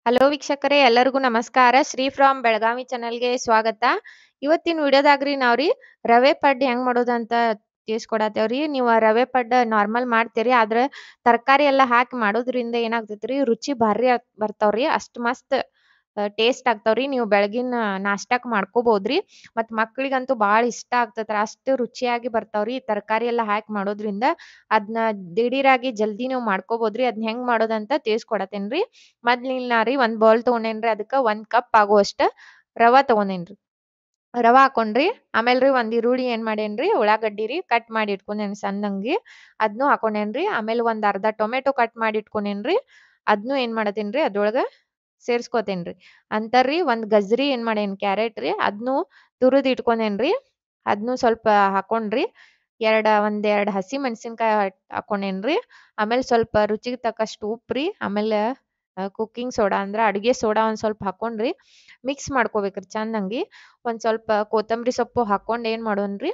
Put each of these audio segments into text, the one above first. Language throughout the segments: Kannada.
ಹಲೋ ವೀಕ್ಷಕರೇ ಎಲ್ಲರಿಗೂ ನಮಸ್ಕಾರ. ಶ್ರೀ ಫ್ರಾಮ್ ಬೆಳಗಾವಿ ಚಾನಲ್‌ಗೆ ಸ್ವಾಗತ. ಇವತ್ತಿನ ವಿಡಿಯೋದಾಗ್ರಿ ನಾವ್ರಿ ರವೆ ಪಡ್ಡು ಹೆಂಗ್ ಮಾಡೋದಂತ ತಿಳಿಸ್ಕೊಡತ್ತೇವ್ರಿ. ನೀವು ರವೆ ಪಡ್ಡು ನಾರ್ಮಲ್ ಮಾಡ್ತೀರಿ. ಆದ್ರ ತರಕಾರಿ ಎಲ್ಲ ಹಾಕಿ ಮಾಡೋದ್ರಿಂದ ಏನಾಗ್ತೈತ್ರಿ ರುಚಿ ಭಾರಿ ಬರ್ತಾವ್ರಿ. ಅಷ್ಟ್ ಮಸ್ತ್ ಟೇಸ್ಟ್ ಆಗ್ತಾವ್ರಿ. ನೀವು ಬೆಳಗಿನ ನಾಷ್ಟಾಕ್ ಮಾಡ್ಕೋಬೋದ್ರಿ. ಮತ್ತ್ ಮಕ್ಳಿಗಂತೂ ಬಾಳ ಇಷ್ಟ ಆಗ್ತೈತ್ರಿ. ಅಷ್ಟ್ ರುಚಿಯಾಗಿ ಬರ್ತಾವ್ರಿ. ತರಕಾರಿ ಎಲ್ಲ ಹಾಕಿ ಮಾಡೋದ್ರಿಂದ ಅದ್ನ ದಿಢೀರಾಗಿ ಜಲ್ದಿ ನೀವು ಮಾಡ್ಕೋಬೋದ್ರಿ. ಅದ್ನ ಹೆಂಗ್ ಮಾಡೋದಂತ ತಿಳಿಸ್ಕೊಡತೇನ್ರಿ. ಮೊದ್ಲಿಲ್ ನಾರಿ ಒಂದ್ ಬೌಲ್ ತಗೊಂಡೇನ್ರಿ. ಅದಕ್ಕ 1 ಕಪ್ ಆಗುವಷ್ಟ ರವಾ ತಗೊಂಡೇನ್ರಿ. ರವಾ ಹಾಕೊಂಡ್ರಿ. ಆಮೇಲ್ರಿ ಒಂದ್ ಈರುಳ್ಳಿ ಏನ್ ಮಾಡೇನ್ರಿ ಉಳ್ಳಾಗಡ್ಡಿ ರೀ ಕಟ್ ಮಾಡಿ ಇಟ್ಕೊಂಡೇನಿ ಸಣ್ಣಂಗಿ. ಅದ್ನು ಹಾಕೊಂಡೇನ್ರಿ. ಆಮೇಲ್ ಒಂದ್ ಅರ್ಧ ಟೊಮೆಟೊ ಕಟ್ ಮಾಡಿ ಇಟ್ಕೊಂಡೇನ್ರಿ. ಅದ್ನು ಏನ್ ಮಾಡತೇನ್ರಿ ಅದ್ರೊಳಗ ಸೇರ್ಸ್ಕೋತೇನ್ರಿ. ಅಂತರ್ರಿ ಒಂದ್ ಗಜ್ರಿ ಏನ್ ಮಾಡೇನಿ ಕ್ಯಾರೆಟ್ ರೀ ಅದ್ನು ತುರದ್ ಇಟ್ಕೊಂಡೇನ್ರಿ. ಅದ್ನು ಸ್ವಲ್ಪ ಹಾಕೊಂಡ್ರಿ. ಒಂದೆರಡ್ ಹಸಿ ಮೆಣಸಿನಕಾಯಿ ಹಾಕೊಂಡೇನ್ರಿ. ಆಮೇಲ್ ಸ್ವಲ್ಪ ರುಚಿಗೆ ತಕ್ಕಷ್ಟು ಉಪ್ಪ್ರಿ. ಆಮೇಲೆ ಕುಕ್ಕಿಂಗ್ ಸೋಡಾ ಅಂದ್ರ ಅಡ್ಗೆ ಸೋಡಾ ಒಂದ್ ಸ್ವಲ್ಪ ಹಾಕೊಂಡ್ರಿ ಮಿಕ್ಸ್ ಮಾಡ್ಕೋಬೇಕ್ರಿ ಚಂದಂಗಿ. ಒಂದ್ ಸ್ವಲ್ಪ ಕೊತ್ತಂಬರಿ ಸೊಪ್ಪು ಹಾಕೊಂಡ್ ಏನ್ ಮಾಡೋನ್ರಿ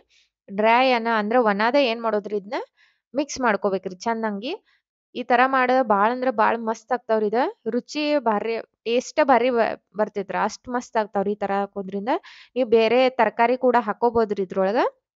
ಅಂದ್ರ ಒಣಾದ ಏನ್ ಮಾಡೋದ್ರಿ ಇದ್ನ ಮಿಕ್ಸ್ ಮಾಡ್ಕೋಬೇಕ್ರಿ ಚಂದಂಗಿ. ಈ ತರ ಬಾಳ ಅಂದ್ರ ಬಾಳ ಮಸ್ತ್ ಆಗ್ತಾವ್ರಿ ಇದ. ರುಚಿ ಭಾರಿ ಟೇಸ್ಟ್ ಭಾರಿ ಬರ್ತೈತ್ರಿ. ಅಷ್ಟ್ ಮಸ್ತ್ ಆಗ್ತಾವ್ರಿ ಈ ತರ ಹಾಕೋದ್ರಿಂದ. ನೀವ್ ಬೇರೆ ತರಕಾರಿ ಕೂಡ ಹಾಕೋಬೋದ್ರಿ ಇದ್ರೊಳಗ.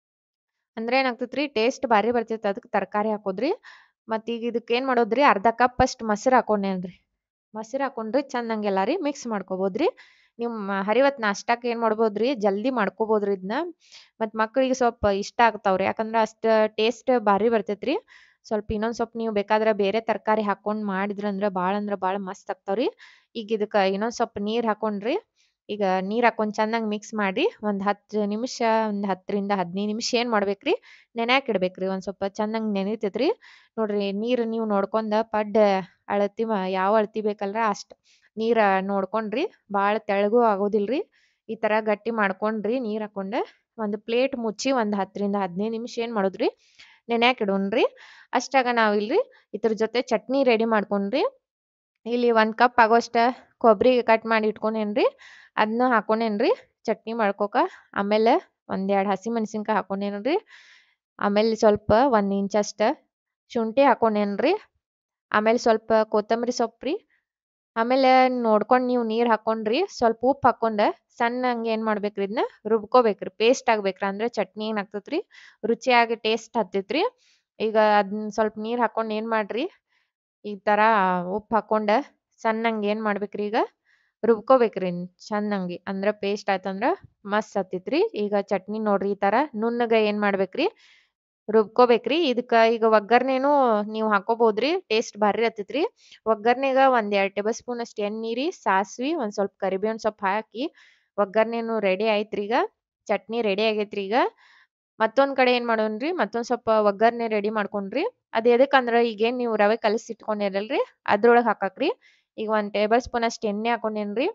ಅಂದ್ರ ಏನಾಗ್ತೈತ್ರಿ ಟೇಸ್ಟ್ ಭಾರಿ ಬರ್ತೈತಿ ಅದಕ್ ತರಕಾರಿ ಹಾಕೋದ್ರಿ. ಮತ್ತ್ ಈಗ ಇದಕ್ ಏನ್ ಮಾಡೋದ್ರಿ ಅರ್ಧ ಕಪ್ ಅಷ್ಟ್ ಮೊಸರ್ ಹಾಕೊಂಡೇನ್ರಿ. ಮೊಸರ್ ಹಾಕೊಂಡ್ರಿ ಚಂದಂಗ್ ಎಲ್ಲಾರಿ ಮಿಕ್ಸ್ ಮಾಡ್ಕೋಬೋದ್ರಿ. ನಿಮ್ ಹರಿವತ್ ನಾಷ್ಟಾಕ್ ಏನ್ ಮಾಡ್ಬೋದ್ರಿ ಜಲ್ದಿ ಮಾಡ್ಕೋಬೋದ್ರಿ ಇದ್ನ. ಮತ್ತ್ ಮಕ್ಳಿಗೆ ಸ್ವಲ್ಪ ಇಷ್ಟ ಆಗ್ತಾವ್ರಿ. ಯಾಕಂದ್ರ ಅಷ್ಟ್ ಟೇಸ್ಟ್ ಭಾರಿ ಬರ್ತೈತ್ರಿ. ಸ್ವಲ್ಪ ಇನ್ನೊಂದ್ ಸ್ವಲ್ಪ ನೀವ್ ಬೇಕಾದ್ರ ಬೇರೆ ತರಕಾರಿ ಹಾಕೊಂಡ್ ಮಾಡಿದ್ರಂದ್ರ ಅಂದ್ರ ಬಾಳ ಮಸ್ತ್ ಆಗ್ತಾವ್ರಿ. ಈಗ ಇದಕ್ಕ ಇನ್ನೊಂದ್ ಸ್ವಲ್ಪ ನೀರ್ ಹಾಕೊಂಡ್ರಿ. ಈಗ ನೀರ್ ಹಾಕೊಂಡ್ ಚಂದಂಗ್ ಮಿಕ್ಸ್ ಮಾಡಿ ಒಂದ್ 10 ನಿಮಿಷ ಒಂದ್ 10ರಿಂದ 15 ನಿಮಿಷ ಏನ್ ಮಾಡ್ಬೇಕ್ರಿ ನೆನ್ಯಾಕ್ ಇಡ್ಬೇಕ್ರಿ. ಒಂದ್ ಸ್ವಲ್ಪ ಚಂದಂಗ್ ನೆನಿತೈತ್ರಿ. ನೋಡ್ರಿ ನೀರ್ ನೀವ್ ನೋಡ್ಕೊಂಡ್ ಪಡ್ಡ್ ಅಳತಿ ಯಾವ್ ಅಳತಿ ಬೇಕಲ್ರ ಅಷ್ಟ್ ನೀರ ನೋಡ್ಕೊಂಡ್ರಿ. ಬಾಳ ತೆಳ್ಳಗೂ ಆಗೋದಿಲ್ರಿ. ಈ ತರ ಗಟ್ಟಿ ಮಾಡ್ಕೊಂಡ್ರಿ ನೀರ್ ಹಾಕೊಂಡ್ ಒಂದ್ ಪ್ಲೇಟ್ ಮುಚ್ಚಿ ಒಂದ್ 10ರಿಂದ 15 ನಿಮಿಷ ಏನ್ ಮಾಡೋದ್ರಿ ನೆನ್ಯಾಕ್ ಇಡೋನ್ರಿ. ಅಷ್ಟಾಗ ನಾವಿಲ್ರಿ ಇದ್ರ ಜೊತೆ ಚಟ್ನಿ ರೆಡಿ ಮಾಡ್ಕೊಂಡ್ರಿ. ಇಲ್ಲಿ 1 ಕಪ್ ಆಗೋಷ್ಟ ಕೊಬ್ರಿ ಕಟ್ ಮಾಡಿ ಇಟ್ಕೊಂಡೇನ್ರಿ. ಅದ್ನ ಹಾಕೊಂಡೇನ್ರಿ ಚಟ್ನಿ ಮಾಡ್ಕೋಕ. ಆಮೇಲೆ ಒಂದೆರಡ್ ಹಸಿ ಮೆಣಸಿನಕಾಯಿ ಹಾಕೊಂಡೇನ್ರಿ. ಆಮೇಲೆ ಸ್ವಲ್ಪ 1 ಇಂಚಷ್ಟ ಶುಂಠಿ ಹಾಕೊಂಡೇನ್ರಿ. ಆಮೇಲೆ ಸ್ವಲ್ಪ ಕೊತ್ತಂಬರಿ ಸೊಪ್ಪ್ರಿ. ಆಮೇಲೆ ನೋಡ್ಕೊಂಡ್ ನೀವ್ ನೀರ್ ಹಾಕೊಂಡ್ರಿ. ಸ್ವಲ್ಪ ಉಪ್ಪ್ ಹಾಕೊಂಡ್ ಸಣ್ಣಂಗ್ ಏನ್ ಮಾಡ್ಬೇಕ್ರಿ ಇದ್ನ ರುಬ್ಕೋಬೇಕ್ರಿ. ಪೇಸ್ಟ್ ಆಗ್ಬೇಕ್ರಿ. ಅಂದ್ರೆ ಚಟ್ನಿ ಏನಾಗ್ತೈತ್ರಿ ರುಚಿಯಾಗಿ ಟೇಸ್ಟ್ ಹತ್ತೈತ್ರಿ. ಈಗ ಅದ್ನ ಸ್ವಲ್ಪ ನೀರ್ ಹಾಕೊಂಡ್ ಏನ್ ಮಾಡ್ರಿ ಈ ತರ ಉಪ್ಪ್ ಹಾಕೊಂಡ್ ಸಣ್ಣಂಗ್ ಏನ್ ಮಾಡ್ಬೇಕ್ರಿ ಈಗ ರುಬ್ಕೋಬೇಕ್ರಿ ಚಂದಂಗಿ. ಅಂದ್ರ ಪೇಸ್ಟ್ ಆಯ್ತಂದ್ರ ಮಸ್ತ್ ಹತ್ತೈತ್ರಿ. ಈಗ ಚಟ್ನಿ ನೋಡ್ರಿ ಈ ತರ ನುಣ್ಣಗ ಏನ್ ಮಾಡ್ಬೇಕ್ರಿ ರುಬ್ಕೋಬೇಕ್ರಿ. ಇದಕ್ಕ ಈಗ ಒಗ್ಗರ್ಣೆನೂ ನೀವ್ ಹಾಕೋಬೋದ್ರಿ. ಟೇಸ್ಟ್ ಭಾರಿ ಹತ್ತೈತ್ರಿ. ಒಗ್ಗರ್ಣೆಗ ಒಂದ್ 2 ಟೇಬಲ್ ಸ್ಪೂನ್ ಅಷ್ಟ್ ಎಣ್ಣಿ ರೀ, ಸಾಸ್ವಿ, ಒಂದ್ ಸ್ವಲ್ಪ ಕರಿಬೇವಿನ್ ಸೊಪ್ಪ್ ಹಾಕಿ ಒಗ್ಗರ್ಣೆನು ರೆಡಿ ಆಯ್ತ್ರಿ ಈಗ. ಚಟ್ನಿ ರೆಡಿ ಆಗೇತ್ರಿ ಈಗ. ಮತ್ತೊಂದ್ ಕಡೆ ಏನ್ ಮಾಡೋಣ್ರಿ ಮತ್ತೊಂದ್ ಸ್ವಲ್ಪ ಒಗ್ಗರ್ಣೆ ರೆಡಿ ಮಾಡ್ಕೊಂಡ್ರಿ. ಅದ್ ಎದಕ್ಕಂದ್ರ ಈಗೇನ್ ನೀವು ರವೆ ಕಲಸಿ ಇಟ್ಕೊಂಡಿರಲ್ರಿ ಅದ್ರೊಳಗ್ ಹಾಕಾಕ್ರಿ. ಈಗ 1 ಟೇಬಲ್ ಸ್ಪೂನ್ ಅಷ್ಟ್ ಎಣ್ಣೆ ಹಾಕೊಂಡೇನ್ರಿ.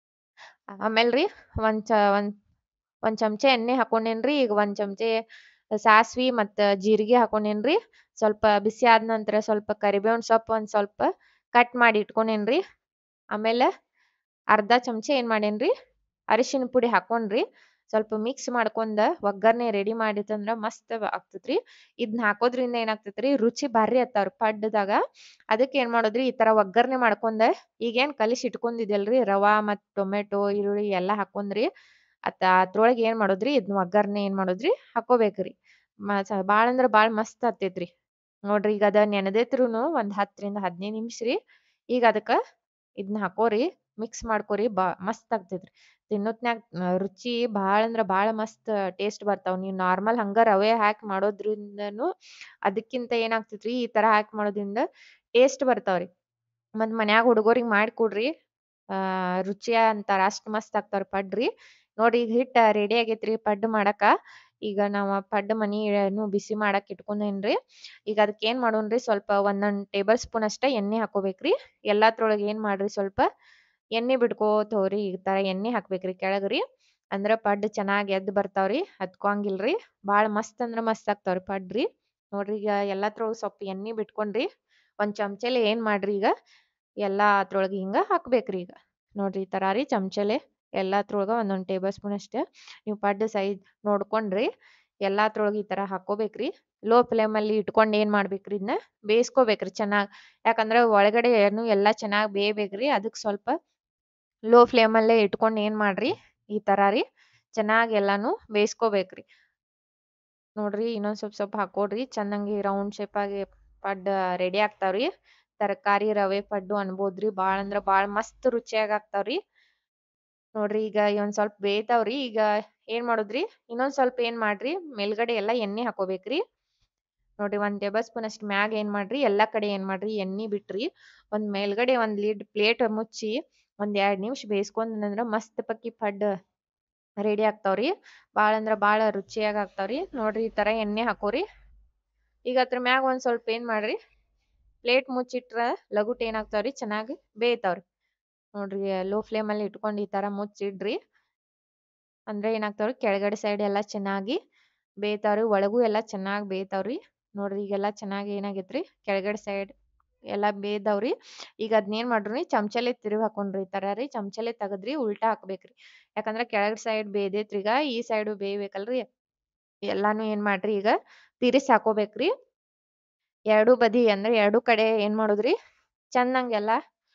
ಆಮೇಲ್ರಿ ಒಂದ್ ಚ ಒಂದ್ ಒಂದ್ ಚಮಚ ಎಣ್ಣೆ ಹಾಕೊಂಡೇನ್ರಿ. ಈಗ 1 ಚಮಚೆ ಸಾಸ್ವಿ ಮತ್ತ್ ಜೀರಿಗಿ ಹಾಕೊಂಡೇನ್ರಿ. ಸ್ವಲ್ಪ ಬಿಸಿ ಆದ ನಂತರ ಸ್ವಲ್ಪ ಕರಿಬೇವಿನ್ ಸೊಪ್ಪು ಒಂದ್ ಸ್ವಲ್ಪ ಕಟ್ ಮಾಡಿ ಇಟ್ಕೊಂಡೇನ್ರಿ. ಆಮೇಲೆ ಅರ್ಧ ಚಮಚೆ ಏನ್ ಮಾಡೇನ್ರಿ ಅರಿಶಿನ ಪುಡಿ ಹಾಕೊಂಡ್ರಿ. ಸ್ವಲ್ಪ ಮಿಕ್ಸ್ ಮಾಡ್ಕೊಂಡ್ ಒಗ್ಗರ್ಣೆ ರೆಡಿ ಮಾಡಿತ್ತಂದ್ರ ಮಸ್ತ್ ಆಗ್ತೈತ್ರಿ. ಇದ್ನ ಹಾಕೋದ್ರಿಂದ ಏನಾಗ್ತೈತ್ರಿ ರುಚಿ ಭಾರಿ ಹತ್ತಾವ್ರಿ ಪಡ್ಡದಾಗ. ಅದಕ್ ಏನ್ ಮಾಡೋದ್ರಿ ಈ ತರ ಒಗ್ಗರ್ಣೆ ಮಾಡ್ಕೊಂಡ್ ಈಗೇನ್ ಕಲಿಸಿ ಇಟ್ಕೊಂಡಿದ್ಯಲ್ರಿ ರವಾ ಮತ್ತ್ ಟೊಮೆಟೊ, ಈರುಳ್ಳಿ ಎಲ್ಲಾ ಹಾಕೊಂಡ್ರಿ. ಅದ್ರೊಳಗ್ ಏನ್ ಮಾಡೋದ್ರಿ ಇದ್ನ ಒಗ್ಗರ್ಣೆ ಏನ್ ಮಾಡೋದ್ರಿ ಹಾಕೋಬೇಕ್ರಿ. ಬಾಳ ಅಂದ್ರ ಬಾಳ ಮಸ್ತ್ ಹತ್ತೈತ್ರಿ. ನೋಡ್ರಿ ಈಗ ಅದ ನೆನದೇತ್ರುನು ಒಂದ್ 10ರಿಂದ 15 ನಿಮಿಷ ರೀ. ಈಗ ಅದಕ್ಕ ಇದ್ನ ಹಾಕೋರಿ ಮಿಕ್ಸ್ ಮಾಡ್ಕೋರಿ ಮಸ್ತ್ ಆಗ್ತೈತ್ರಿ. ತಿನ್ನೋತ್ನ್ಯಾಗ್ ರುಚಿ ಬಾಳ ಅಂದ್ರ ಬಾಳ ಮಸ್ತ್ ಟೇಸ್ಟ್ ಬರ್ತಾವ್. ನೀವ್ ನಾರ್ಮಲ್ ಹಂಗ ರವೆ ಹಾಕಿ ಮಾಡೋದ್ರಿಂದನು ಅದಕ್ಕಿಂತ ಏನಾಗ್ತೈತ್ರಿ ಈ ತರ ಹಾಕಿ ಮಾಡೋದ್ರಿಂದ ಟೇಸ್ಟ್ ಬರ್ತಾವ್ರಿ. ಮತ್ತ್ ಮನ್ಯಾಗ ಹುಡುಗೋರಿಗ್ ಮಾಡ್ಕೊಡ್ರಿ. ರುಚಿಯ ಅಂತಾರ ಅಷ್ಟ್ ಮಸ್ತ್ ಆಗ್ತಾವ್ರಿ ಪಡ್ಡ್ರಿ. ನೋಡ್ರಿ ಈಗ ಹಿಟ್ಟ ರೆಡಿ ಆಗೇತ್ರಿ ಪಡ್ಡ್ ಮಾಡಾಕ. ಈಗ ನಾವ್ ಪಡ್ಡ್ ಮನಿನು ಬಿಸಿ ಮಾಡಾಕ್ ಇಟ್ಕೊಂಡೇನ್ರಿ. ಈಗ ಅದಕ್ ಏನ್ ಮಾಡೋಣ್ರಿ ಸ್ವಲ್ಪ ಒಂದೊಂದ್ ಟೇಬಲ್ ಸ್ಪೂನ್ ಅಷ್ಟ ಎಣ್ಣೆ ಹಾಕೋಬೇಕ್ರಿ. ಎಲ್ಲಾತ್ರೊಳಗ್ ಏನ್ ಮಾಡ್ರಿ ಸ್ವಲ್ಪ ಎಣ್ಣೆ ಬಿಡ್ಕೋತ್ ಹೋಗ್ರಿ. ಈ ತರ ಎಣ್ಣೆ ಹಾಕ್ಬೇಕ್ರಿ ಕೆಳಗ್ರಿ. ಅಂದ್ರ ಪಡ್ಡ್ ಚೆನ್ನಾಗ್ ಎದ್ದ್ ಬರ್ತಾವ್ರಿ. ಹತ್ಕೊಂಗಿಲ್ರಿ. ಬಾಳ ಮಸ್ತ್ ಅಂದ್ರ ಮಸ್ತ್ ಆಗ್ತಾವ್ರಿ ಪಡ್ಡ್ರಿ. ನೋಡ್ರಿ ಈಗ ಎಲ್ಲಾತ್ರೊಳಗ್ ಸ್ವಲ್ಪ ಎಣ್ಣಿ ಬಿಟ್ಕೊಂಡ್ರಿ. ಒಂದ್ ಚಮಚಲೆ ಏನ್ ಮಾಡ್ರಿ ಈಗ ಎಲ್ಲಾ ಅದ್ರೊಳಗ್ ಹಿಂಗ ಹಾಕ್ಬೇಕ್ರಿ ಈಗ. ನೋಡ್ರಿ ಈ ತರ ರೀ ಚಮಚಲೆ ಎಲ್ಲಾತ್ರೊಳಗ ಒಂದೊಂದ್ ಟೇಬಲ್ ಸ್ಪೂನ್ ಅಷ್ಟ ನೀವ್ ಪಡ್ಡ್ ಸೈಜ್ ನೋಡ್ಕೊಂಡ್ರಿ. ಎಲ್ಲಾತ್ರೊಳಗೆ ಈ ತರ ಹಾಕೋಬೇಕ್ರಿ. ಲೋ ಫ್ಲೇಮಲ್ಲಿ ಇಟ್ಕೊಂಡು ಏನ್ ಮಾಡ್ಬೇಕ್ರಿ ಇದನ್ನ ಬೇಯಿಸ್ಕೋಬೇಕ್ರಿ ಚೆನ್ನಾಗ್. ಯಾಕಂದ್ರೆ ಒಳಗಡೆ ಎಲ್ಲಾ ಚೆನ್ನಾಗ್ ಬೇಯಬೇಕ್ರಿ. ಅದಕ್ಕೆ ಸ್ವಲ್ಪ ಲೋ ಫ್ಲೇಮಲ್ಲೇ ಇಟ್ಕೊಂಡು ಏನ್ ಮಾಡ್ರಿ ಈ ತರ ರೀ ಚೆನ್ನಾಗ್ ಎಲ್ಲಾನು ಬೇಯಿಸ್ಕೋಬೇಕ್ರಿ. ನೋಡ್ರಿ ಇನ್ನೊಂದ್ ಸ್ವಲ್ಪ ಹಾಕೊಡ್ರಿ. ಚೆನ್ನಾಗಿ ರೌಂಡ್ ಶೇಪ್ ಆಗಿ ಪಡ್ಡ ರೆಡಿ ಆಗ್ತಾವ್ರಿ. ತರಕಾರಿ ರವೆ ಪಡ್ಡು ಅನ್ಬೋದ್ರಿ. ಬಾಳ್ ಅಂದ್ರ ಬಾಳ್ ಮಸ್ತ್ ರುಚಿಯಾಗಿ ಆಗ್ತಾವ್ರಿ. ನೋಡ್ರಿ ಈಗ ಒಂದ್ ಸ್ವಲ್ಪ ಬೇಯ್ತಾವ್ರಿ. ಈಗ ಏನ್ ಮಾಡೋದ್ರಿ ಇನ್ನೊಂದ್ ಸ್ವಲ್ಪ ಏನ್ ಮಾಡ್ರಿ ಮೇಲ್ಗಡೆ ಎಲ್ಲಾ ಎಣ್ಣೆ ಹಾಕೋಬೇಕ್ರಿ. ನೋಡ್ರಿ 1 ಟೇಬಲ್ ಸ್ಪೂನ್ ಅಷ್ಟ್ ಮ್ಯಾಗ್ ಏನ್ ಮಾಡ್ರಿ ಎಲ್ಲಾ ಕಡೆ ಏನ್ ಮಾಡ್ರಿ ಎಣ್ಣಿ ಬಿಟ್ರಿ. ಮೇಲ್ಗಡೆ ಒಂದ್ ಲಿಡ್ ಪ್ಲೇಟ್ ಮುಚ್ಚಿ ಒಂದ್ 2 ನಿಮಿಷ ಬೇಯಿಸ್ಕೊಂಡ್ನಂದ್ರ ಮಸ್ತ್ ಪಕ್ಕಿ ಪಡ್ಡ್ ರೆಡಿ ಆಗ್ತಾವ್ರಿ. ಬಾಳ್ ಅಂದ್ರ ಬಾಳ ರುಚಿಯಾಗಿ ಆಗ್ತಾವ್ರಿ. ನೋಡ್ರಿ ಈ ತರ ಎಣ್ಣೆ ಹಾಕೋರಿ. ಈಗ ಅದ್ರ ಮ್ಯಾಗ್ ಒಂದ್ ಸ್ವಲ್ಪ ಏನ್ ಮಾಡ್ರಿ ಪ್ಲೇಟ್ ಮುಚ್ಚಿಟ್ರ ಲಘುಟ್ ಏನಾಗ್ತಾವ್ರಿ ಚೆನ್ನಾಗಿ ಬೇಯ್ತಾವ್ರಿ. ನೋಡ್ರಿ ಲೋ ಫ್ಲೇಮಲ್ಲಿ ಇಟ್ಕೊಂಡು ಈ ತರ ಮುಚ್ಚಿಡ್ರಿ. ಅಂದ್ರೆ ಏನಾಗ್ತಾವ್ರಿ ಕೆಳಗಡೆ ಸೈಡ್ ಎಲ್ಲಾ ಚೆನ್ನಾಗಿ ಬೇಯ್ತಾವ್ರಿ. ಒಳಗೂ ಎಲ್ಲಾ ಚೆನ್ನಾಗ್ ಬೇಯ್ತಾವ್ರಿ. ನೋಡ್ರಿ ಈಗೆಲ್ಲಾ ಚೆನ್ನಾಗಿ ಏನಾಗೈತ್ರಿ ಕೆಳಗಡೆ ಸೈಡ್ ಎಲ್ಲಾ ಬೇಯ್ದಾವ್ರಿ. ಈಗ ಅದ್ನೇನ್ ಮಾಡ್ರಿ ಚಮಚಲೆ ತಿರುವಿ ಹಾಕೊಂಡ್ರಿ. ಈ ತರ ರೀ ಚಮಚಲೆ ತಗದ್ರಿ ಉಲ್ಟಾ ಹಾಕ್ಬೇಕ್ರಿ. ಯಾಕಂದ್ರ ಕೆಳಗಡೆ ಸೈಡ್ ಬೇಯ್ದೈತ್ರಿ ಈಗ ಈ ಸೈಡು ಬೇಯ್ಬೇಕಲ್ರಿ. ಎಲ್ಲಾನು ಏನ್ ಮಾಡ್ರಿ ಈಗ ತಿರ್ಸಿ ಹಾಕೋಬೇಕ್ರಿ. ಎರಡೂ ಬದಿ ಅಂದ್ರೆ ಎರಡೂ ಕಡೆ ಏನ್ ಮಾಡೋದ್ರಿ ಚೆನ್ನಾಗ್ ಎಲ್ಲಾ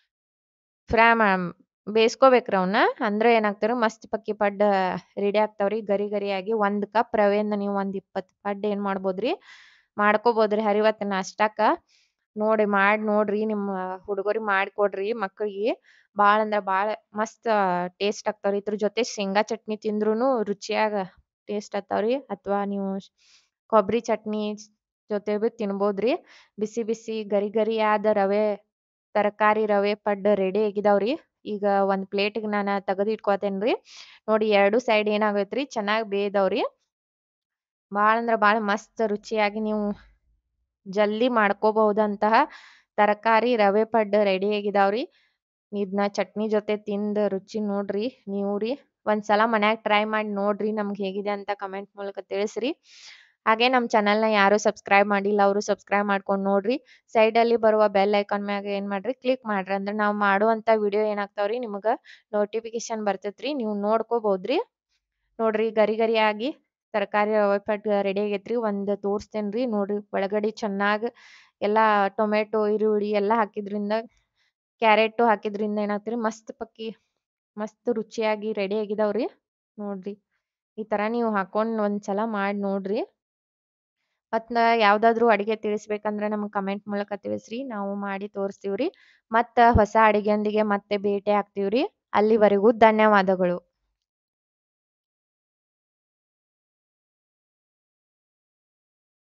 ಫ್ರೈ ಬೇಯಿಸ್ಕೋಬೇಕ್ರಿ ಅವನ್ನ. ಅಂದ್ರೆ ಏನಾಗ್ತಾವ್ರಿ ಮಸ್ತ್ ಪಕ್ಕಿ ಪಡ್ಡ ರೆಡಿ ಆಗ್ತಾವ್ರಿ. ಗರಿ ಗರಿಯಾಗಿ 1 ಕಪ್ ರವೆಯಿಂದ ನೀವು ಒಂದ್ 20 ಪಡ್ಡ್ ಏನ್ ಮಾಡ್ಬೋದ್ರಿ ಮಾಡ್ಕೋಬೋದ್ರಿ ಹರಿವತ್ತ್ ನಾಷ್ಟಾಕ್ಕ. ಮಾಡ್ ನೋಡ್ರಿ ನಿಮ್ಮ ಹುಡುಗರಿಗ್ ಮಾಡ್ಕೊಡ್ರಿ ಮಕ್ಕಳಿಗಿ. ಬಾಳ್ ಅಂದ್ರ ಬಾಳ ಮಸ್ತ್ ಟೇಸ್ಟ್ ಆಗ್ತಾವ್ರಿ. ಇದ್ರ ಜೊತೆ ಶೇಂಗಾ ಚಟ್ನಿ ತಿಂದ್ರುನು ರುಚಿಯಾಗ ಟೇಸ್ಟ್ ಆತ್ತಾವ್ರಿ. ಅಥವಾ ನೀವು ಕೊಬ್ಬರಿ ಚಟ್ನಿ ಜೊತೆ ಬಿ ತಿನ್ಬೋದ್ರಿ. ಬಿಸಿ ಬಿಸಿ ಗರಿ ಗರಿಯಾದ ತರಕಾರಿ ರವೆ ಪಡ್ಡ್ ರೆಡಿ ಆಗಿದಾವ್ರಿ. ಈಗ ಒಂದ್ ಪ್ಲೇಟ್‌ಗೆ ನಾನ ತಗದ್ ಇಟ್ಕೋತೇನ್ರಿ. ನೋಡಿ ಎರಡೂ ಸೈಡ್ ಏನಾಗೈತ್ರಿ ಚೆನ್ನಾಗ್ ಬೇಯ್ದಾವ್ರಿ. ಬಾಳ್ ಅಂದ್ರ ಬಾಳ ಮಸ್ತ್ ರುಚಿಯಾಗಿ ನೀವು ಜಲ್ದಿ ಮಾಡ್ಕೋಬಹುದಂತಹ ತರಕಾರಿ ರವೆ ಪಡ್ಡ್ ರೆಡಿ ಆಗಿದಾವ್ರಿ. ಇದ್ನ ಚಟ್ನಿ ಜೊತೆ ತಿಂದ್ ರುಚಿ ನೋಡ್ರಿ ನೀವುರಿ. ಒಂದ್ಸಲ ಮನ್ಯಾಗ್ ಟ್ರೈ ಮಾಡಿ ನೋಡ್ರಿ. ನಮ್ಗ್ ಹೇಗಿದೆ ಅಂತ ಕಮೆಂಟ್ ಮೂಲಕ ತಿಳಿಸ್ರಿ. ಹಾಗೆ ನಮ್ ಚಾನೆಲ್‌ನ ಯಾರು ಸಬ್ಸ್ಕ್ರೈಬ್ ಮಾಡಿಲ್ಲ ಅವ್ರು ಸಬ್ಸ್ಕ್ರೈಬ್ ಮಾಡ್ಕೊಂಡ್ ನೋಡ್ರಿ. ಸೈಡಲ್ಲಿ ಬರುವ ಬೆಲ್ ಐಕಾನ್ ಮ್ಯಾಗ ಏನ್ ಮಾಡ್ರಿ ಕ್ಲಿಕ್ ಮಾಡ್ರಿ. ಅಂದ್ರ ನಾವ್ ಮಾಡುವಂತ ವಿಡಿಯೋ ಏನಾಗ್ತಾವ್ರಿ ನಿಮ್ಗ ನೋಟಿಫಿಕೇಶನ್ ಬರ್ತೈತ್ರಿ. ನೀವ್ ನೋಡ್ಕೋಬೋದ್ರಿ. ನೋಡ್ರಿ ಗರಿ ಗರಿಯಾಗಿ ತರಕಾರಿ ರವೆ ಪಡ್ಡ್ ರೆಡಿ ಆಗೈತ್ರಿ. ಒಂದ್ ತೋರ್ಸ್ತೇನ್ರಿ ನೋಡ್ರಿ. ಒಳಗಡೆ ಚೆನ್ನಾಗ್ ಎಲ್ಲಾ ಟೊಮೆಟೊ ಈರುಳ್ಳಿ ಎಲ್ಲಾ ಹಾಕಿದ್ರಿಂದ ಕ್ಯಾರೆಟು ಹಾಕಿದ್ರಿಂದ ಏನಾಗ್ತದ್ರಿ ಮಸ್ತ್ ರುಚಿಯಾಗಿ ರೆಡಿ ಆಗಿದಾವ್ರಿ. ನೋಡ್ರಿ ಈ ತರ ನೀವು ಹಾಕೊಂಡ್ ಒಂದ್ಸಲ ಮಾಡ್ ನೋಡ್ರಿ. ಮತ್ತ ಯಾವ್ದಾದ್ರು ಅಡಿಗೆ ತಿಳಿಸ್ಬೇಕಂದ್ರ ನಮ್ಗ್ ಕಮೆಂಟ್ ಮೂಲಕ ತಿಳಿಸ್ರಿ. ನಾವು ಮಾಡಿ ತೋರಿಸ್ತೀವ್ರಿ. ಮತ್ತ ಹೊಸ ಅಡಿಗೆಯೊಂದಿಗೆ ಮತ್ತೆ ಭೇಟಿ ಆಗ್ತೀವ್ರಿ. ಅಲ್ಲಿವರೆಗೂ ಧನ್ಯವಾದಗಳು.